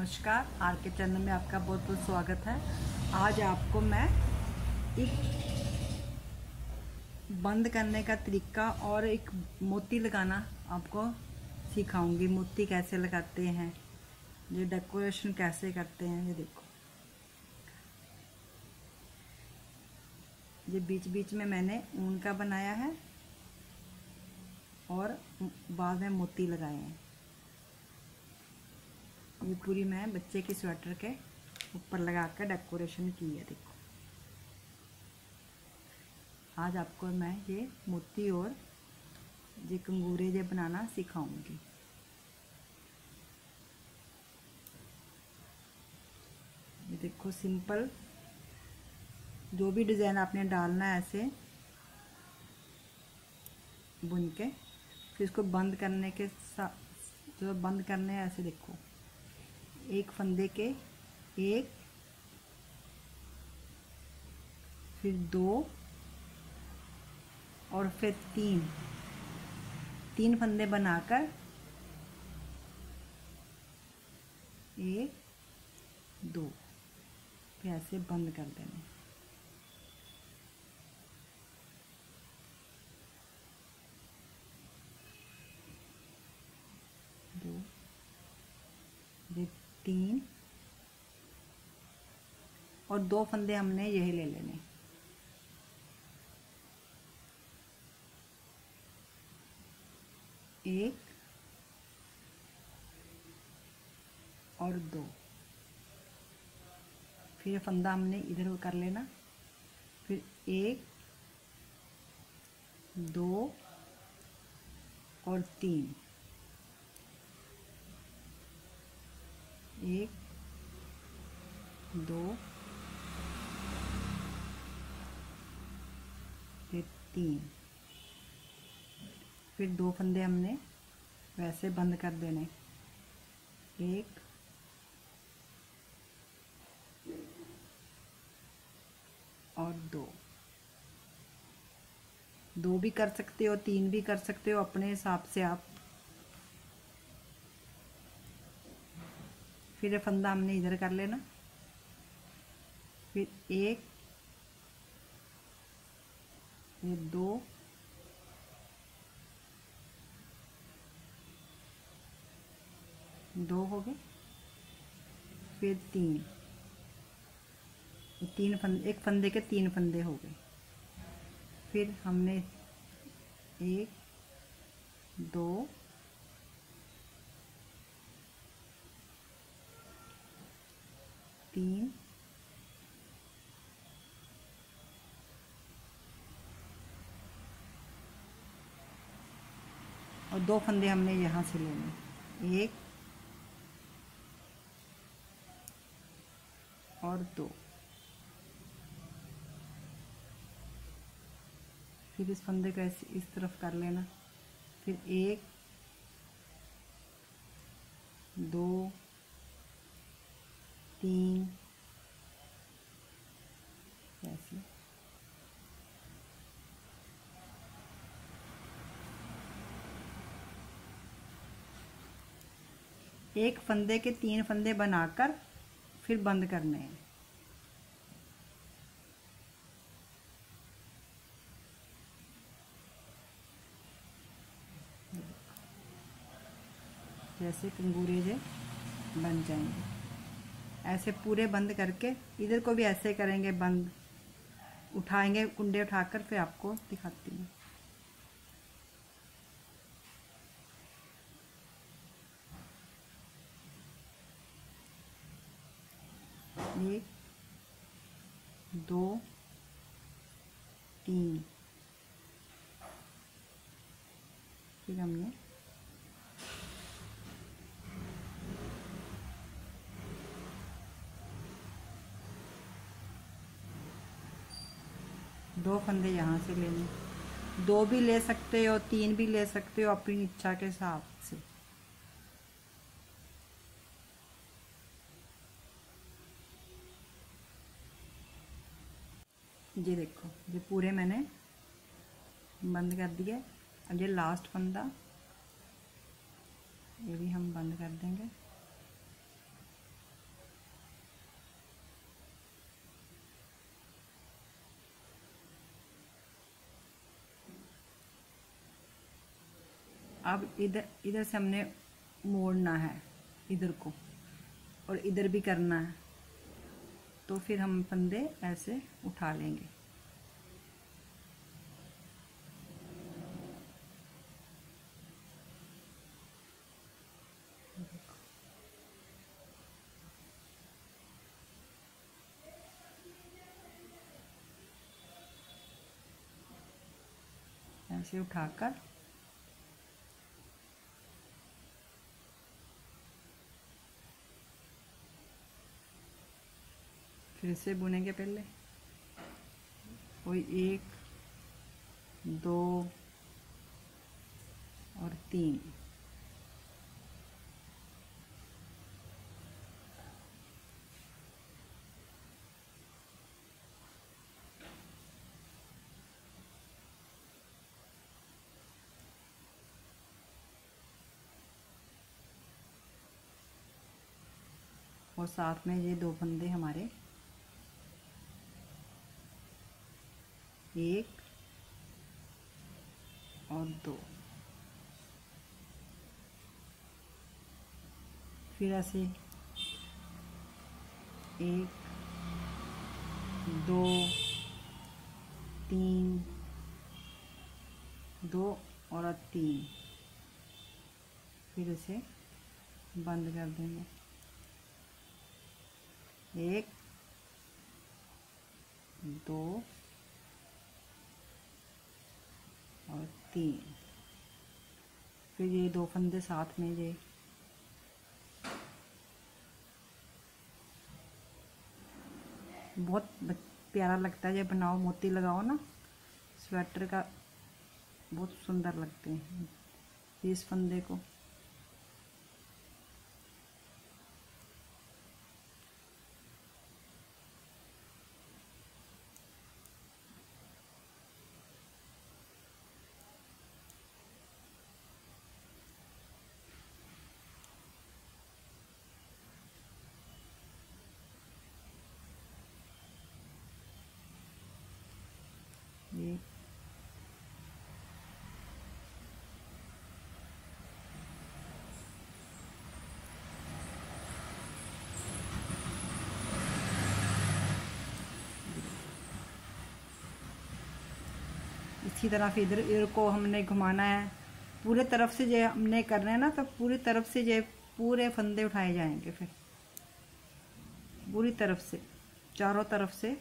नमस्कार, आर के चैनल में आपका बहुत बहुत स्वागत है। आज आपको मैं एक बंद करने का तरीका और एक मोती लगाना आपको सिखाऊंगी। मोती कैसे लगाते हैं, ये डेकोरेशन कैसे करते हैं। ये देखो, ये बीच बीच में मैंने ऊन का बनाया है और बाद में मोती लगाए हैं। ये पूरी मैं बच्चे की स्वेटर के ऊपर लगा कर डेकोरेशन की है। देखो, आज आपको मैं ये मोती और ये कंगूरे ये बनाना सिखाऊंगी। ये देखो, सिंपल जो भी डिज़ाइन आपने डालना है ऐसे बुन के, फिर इसको बंद करने के साथ जो बंद करने हैं ऐसे देखो, एक फंदे के एक, फिर दो और फिर तीन फंदे बनाकर एक दो, फिर ऐसे बंद कर देने। दो, ये तीन और दो फंदे हमने यही ले लेने। एक और दो, फिर फंदा हमने इधर कर लेना। फिर एक, दो और तीन, एक, दो, फिर तीन, फिर दो फंदे हमने वैसे बंद कर देने। एक और दो, दो भी कर सकते हो, तीन भी कर सकते हो, अपने हिसाब से आप। फिर ये फंदा हमने इधर कर लेना। फिर एक, ये दो, दो हो गए, फिर तीन, तीन फंदे, एक फंदे के तीन फंदे हो गए। फिर हमने एक, दो, तीन, और दो फंदे हमने यहाँ से लेने। एक और दो, फिर इस फंदे को ऐसे इस तरफ कर लेना। फिर एक, दो, तीन, ऐसे। एक फंदे के तीन फंदे बनाकर फिर बंद करने हैं। जैसे कंगूरे जे बन जाएंगे, ऐसे पूरे बंद करके इधर को भी ऐसे करेंगे बंद। उठाएंगे कुंडे उठाकर, फिर आपको दिखाती हूँ। एक, दो, तीन, फिर हमने दो फंदे यहाँ से लेने। दो भी ले सकते हो, तीन भी ले सकते हो, अपनी इच्छा के हिसाब से। ये देखो, ये पूरे मैंने बंद कर दिए। अब ये लास्ट फंदा, ये भी हम बंद कर देंगे। अब इधर इधर से हमने मोड़ना है इधर को, और इधर भी करना है, तो फिर हम फंदे ऐसे उठा लेंगे। ऐसे उठाकर फिर से बुनेंगे। पहले कोई 1 2 और 3, और साथ में ये 2 फंदे हमारे, 1 और 2, फिर ऐसे 1 2 3, 2 और 3, फिर इसे बंद कर देंगे। 1 2 और 3, फिर ये 2 फंदे साथ में ये बहुत प्यारा लगता है। जब बनाओ, मोती लगाओ ना स्वेटर का, बहुत सुंदर लगते हैं। इस फंदे को ये इसी तरह फिर इधर इधर को हमने घुमाना है। पूरे तरफ से जो हमने करना है ना, तो पूरी तरफ से जो पूरे फंदे उठाए जाएंगे, फिर पूरी तरफ से, चारों तरफ से।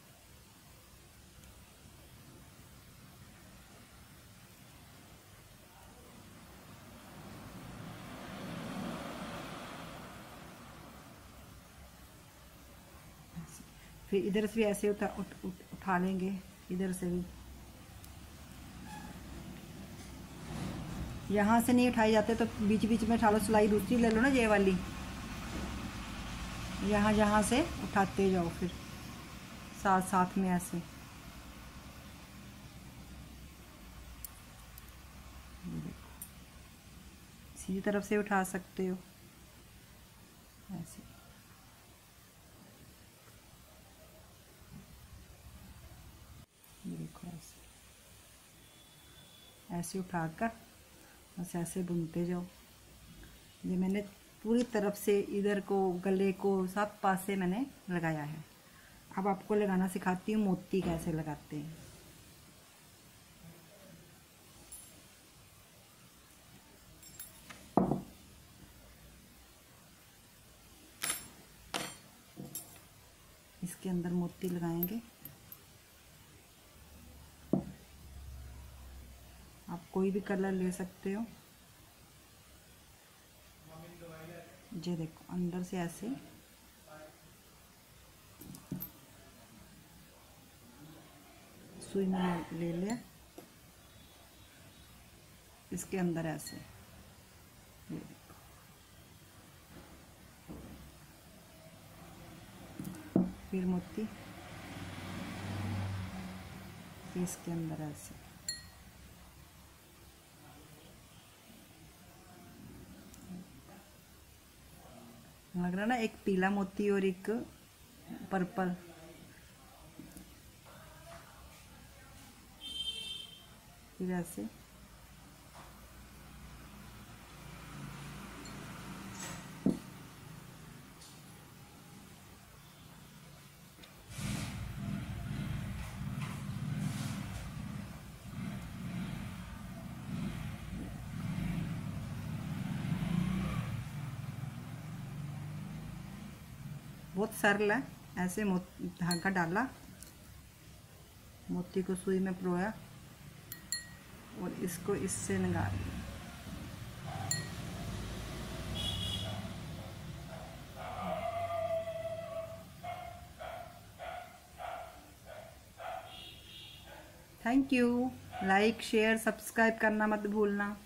फिर इधर से भी ऐसे उठा लेंगे, इधर से भी। यहाँ से नहीं उठाए जाते तो बीच बीच में उठा लो, सिलाई दूसरी ले लो ना, ये वाली। यहाँ यहाँ से उठाते जाओ, फिर साथ साथ में ऐसे। सीधी तरफ से उठा सकते हो ऐसे। देखो ऐसे ऐसे उठाकर बस ऐसे बुनते जाओ। ये मैंने पूरी तरफ से इधर को, गले को, सब पास से मैंने लगाया है। अब आपको लगाना सिखाती हूँ, मोती कैसे लगाते हैं। इसके अंदर मोती लगाएंगे। आप कोई भी कलर ले सकते हो। ये देखो अंदर से ऐसे सुई में ले लिया, इसके अंदर ऐसे, ये देखो। फिर मोती, फिर इसके अंदर ऐसे। लग रहा ना, एक पीला मोती और एक पर्पल। फिर ऐसे बहुत सरल है। ऐसे धागा डाला, मोती को सुई में परोया और इसको इससे निकाल लिया। Thank you. Like share subscribe करना मत भूलना।